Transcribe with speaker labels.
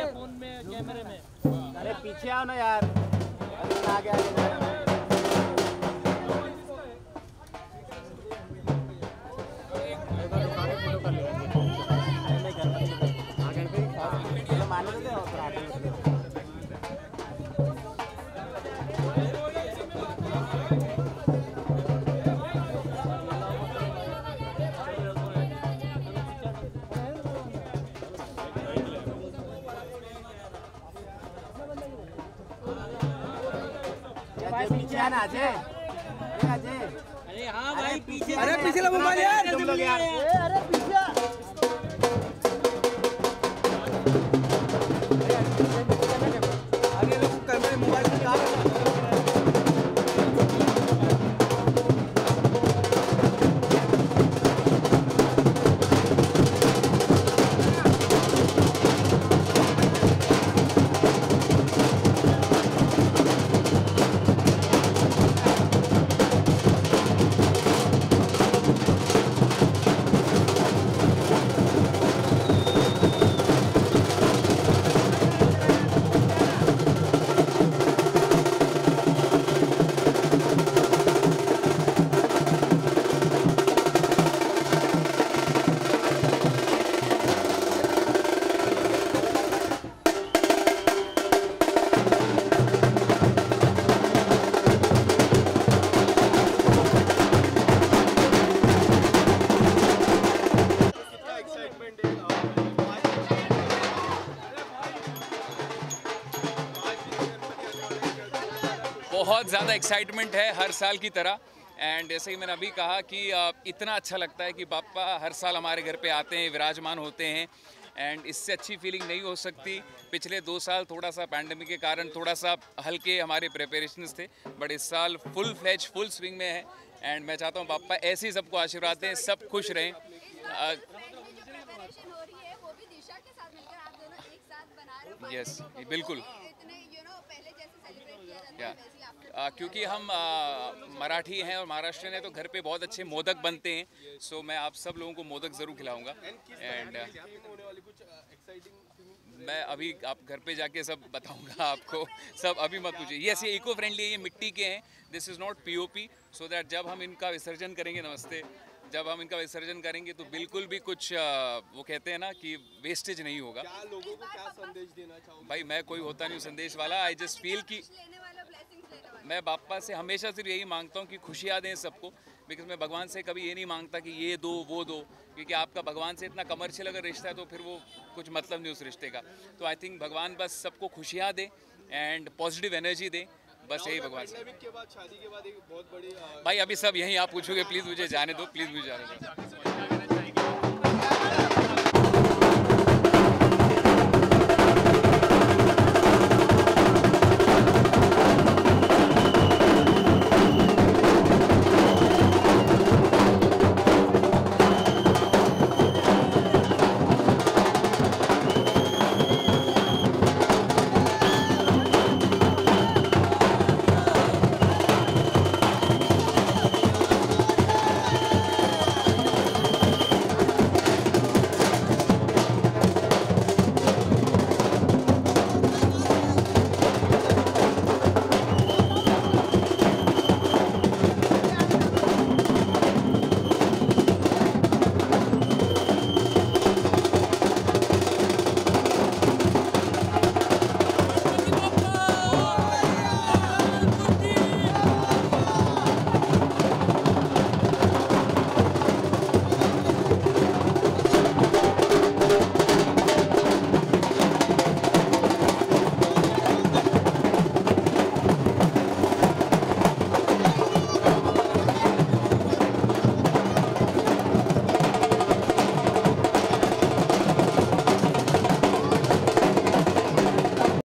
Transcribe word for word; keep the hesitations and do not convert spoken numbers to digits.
Speaker 1: Phone में कैमरे में।
Speaker 2: अरे पीछे आओ ना यार, आगे आगे फोटो कर लो। मानो तो पीछे आना अजय, अजय।
Speaker 1: अरे हाँ भाई पीछे,
Speaker 3: अरे पीछे लो मोबाइल यार,
Speaker 2: तुम लोग यार।
Speaker 3: अरे पीछे आगे लोग कैमरे मोबाइल में कहाँ
Speaker 4: बहुत ज़्यादा एक्साइटमेंट है हर साल की तरह। एंड जैसे ही मैंने अभी कहा कि इतना अच्छा लगता है कि पापा हर साल हमारे घर पे आते हैं, विराजमान होते हैं। एंड इससे अच्छी फीलिंग नहीं हो सकती। पिछले दो साल थोड़ा सा पैंडमिक के कारण थोड़ा सा हल्के हमारे प्रिपरेशंस थे, बट इस साल फुल फ्लेज फुल स्विंग में है। एंड मैं चाहता हूँ पापा ऐसे ही सबको आशीर्वाद दें, सब खुश रहें। यस बिल्कुल, या आ, क्योंकि हम आ, मराठी हैं और महाराष्ट्र हैं तो घर पे बहुत अच्छे मोदक बनते हैं। सो मैं आप सब लोगों को मोदक ज़रूर खिलाऊंगा। एंड मैं अभी आप घर पे जाके सब बताऊंगा आपको, सब अभी मत पूछिए। यस ये इको फ्रेंडली है, ये मिट्टी के हैं, this is not POP, so that जब हम इनका विसर्जन करेंगे, नमस्ते, जब हम इनका विसर्जन करेंगे तो बिल्कुल भी कुछ वो कहते हैं ना कि वेस्टेज नहीं होगा।
Speaker 3: क्या लोगों को क्या संदेश देना चाहोगे?
Speaker 4: भाई मैं कोई होता नहीं संदेश वाला, आई जस्ट फील कि मैं बापा से हमेशा सिर्फ यही मांगता हूँ कि खुशियाँ दें सबको। बिकॉज मैं भगवान से कभी ये नहीं मांगता कि ये दो वो दो, क्योंकि आपका भगवान से इतना कमर्शियल अगर रिश्ता है तो फिर वो कुछ मतलब नहीं उस रिश्ते का। तो आई थिंक भगवान बस सबको खुशियाँ दे एंड पॉजिटिव एनर्जी दे, बस यही भगवान से।
Speaker 3: के बाद शादी के बाद एक बहुत बड़ी
Speaker 4: भाई अभी सब यहीं आप पूछोगे, प्लीज़ मुझे जाने दो, प्लीज़ मुझे जाने दो।